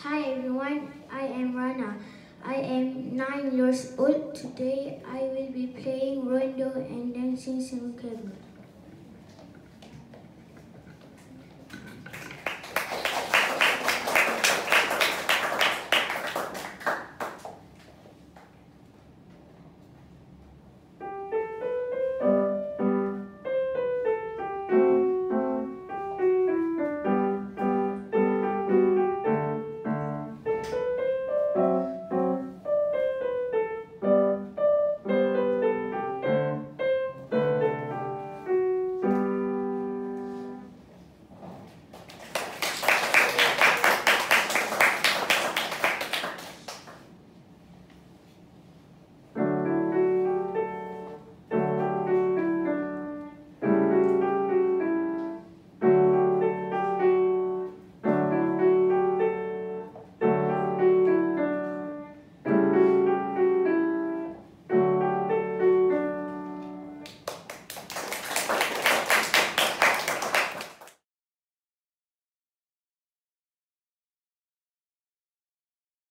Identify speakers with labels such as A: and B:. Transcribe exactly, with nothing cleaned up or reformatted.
A: Hi everyone, I am Rana. I am nine years old. Today I will be playing Rondo and dancing Semiquavers.